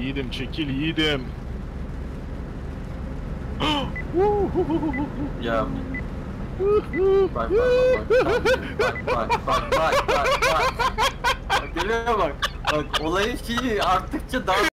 Yiğidim çekil yiğidim. Ya. Bak bak. Geliyor bak. Bak olayın şeyi arttıkça daha